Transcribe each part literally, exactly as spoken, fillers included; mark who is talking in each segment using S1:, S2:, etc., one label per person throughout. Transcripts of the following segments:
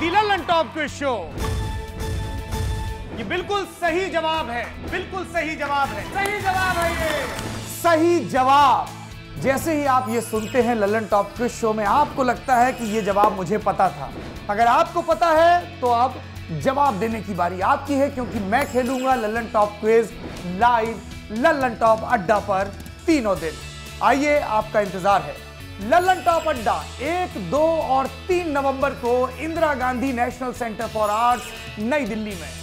S1: दी Lallan top quiz show. ये बिल्कुल सही जवाब है, बिल्कुल सही जवाब है, सही जवाब है ये।
S2: सही जवाब। जैसे ही आप ये सुनते हैं लल्लन टॉप क्विज शो में, आपको लगता है कि ये जवाब मुझे पता था। अगर आपको पता है तो अब जवाब देने की बारी आपकी है, क्योंकि मैं खेलूंगा Lallan top quiz live Lallan top Adda पर तीनों दिन। आइए, आपका इंतजार है। लल्लन टॉप अड्डा एक, दो और तीन नवंबर को Indira Gandhi national centre for arts, New Delhi में।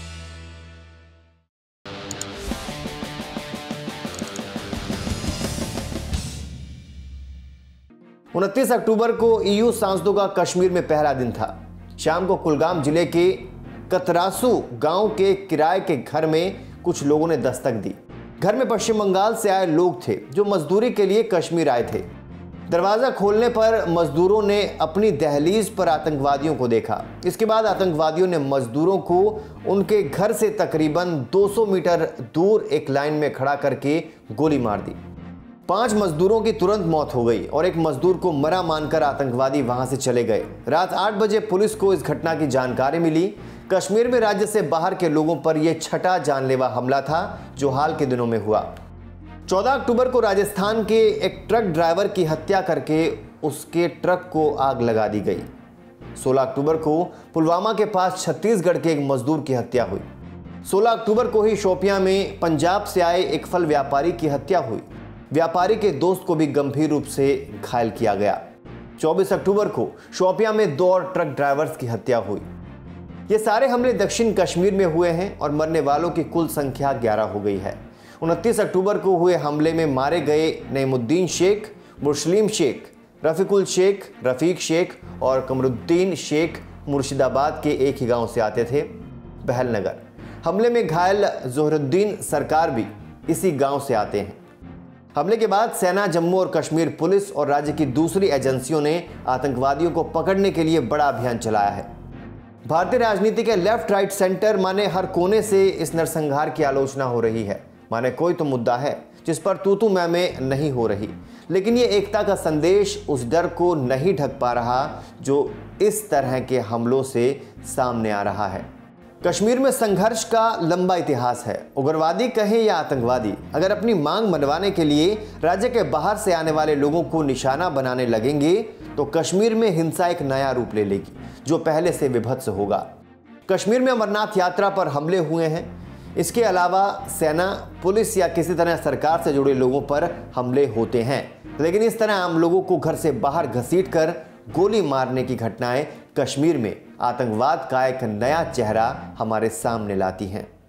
S3: उनतीस अक्टूबर को ईयू सांसदों का कश्मीर में पहला दिन था। शाम को कुलगाम जिले के कतरासू गांव के किराए के घर में कुछ लोगों ने दस्तक दी। घर में पश्चिम बंगाल से आए लोग थे जो मजदूरी के लिए कश्मीर आए थे। दरवाजा खोलने पर मजदूरों ने अपनी दहलीज पर आतंकवादियों को देखा। इसके बाद आतंकवादियों ने मजदूरों को उनके घर से तकरीबन दो सौ मीटर दूर एक लाइन में खड़ा करके गोली मार दी। पांच मजदूरों की तुरंत मौत हो गई और एक मजदूर को मरा मानकर आतंकवादी वहां से चले गए। रात आठ बजे पुलिस को इस घटना की जानकारी मिली। कश्मीर में राज्य से बाहर के लोगों पर यह छठा जानलेवा हमला था जो हाल के दिनों में हुआ। चौदह अक्टूबर को राजस्थान के एक ट्रक ड्राइवर की हत्या करके उसके ट्रक को आग लगा दी गई। सोलह अक्टूबर को पुलवामा के पास छत्तीसगढ़ के एक मजदूर की हत्या हुई। सोलह अक्टूबर को ही शोपियां में पंजाब से आए एक फल व्यापारी की हत्या हुई। व्यापारी के दोस्त को भी गंभीर रूप से घायल किया गया। चौबीस अक्टूबर को शोपियां में दो और ट्रक ड्राइवर्स की हत्या हुई। ये सारे हमले दक्षिण कश्मीर में हुए हैं और मरने वालों की कुल संख्या ग्यारह हो गई है। उनतीस अक्टूबर को हुए हमले में मारे गए नईमुद्दीन शेख, मुस्लिम शेख, रफीकुल शेख, रफीक शेख और कमरुद्दीन शेख मुर्शिदाबाद के एक ही गांव से आते थे, बहलनगर। हमले में घायल जोहरुद्दीन सरकार भी इसी गांव से आते हैं। हमले के बाद सेना, जम्मू और कश्मीर पुलिस और राज्य की दूसरी एजेंसियों ने आतंकवादियों को पकड़ने के लिए बड़ा अभियान चलाया है। भारतीय राजनीति के लेफ्ट, राइट, सेंटर माने हर कोने से इस नरसंहार की आलोचना हो रही है। माने कोई तो मुद्दा है जिस पर तू तू मैं मैं नहीं हो रही, लेकिन ये एकता का संदेश उस डर को नहीं ढक पा रहा जो इस तरह के हमलों से सामने आ रहा है। कश्मीर में संघर्ष का लंबा इतिहास है। उग्रवादी कहें या आतंकवादी, अगर अपनी मांग मनवाने के लिए राज्य के बाहर से आने वाले लोगों को निशाना बनाने लगेंगे तो कश्मीर में हिंसा एक नया रूप ले लेगी जो पहले से विभत्स होगा। कश्मीर में अमरनाथ यात्रा पर हमले हुए हैं। इसके अलावा सेना, पुलिस या किसी तरह सरकार से जुड़े लोगों पर हमले होते हैं, लेकिन इस तरह आम लोगों को घर से बाहर घसीटकर गोली मारने की घटनाएं कश्मीर में आतंकवाद का एक नया चेहरा हमारे सामने लाती हैं।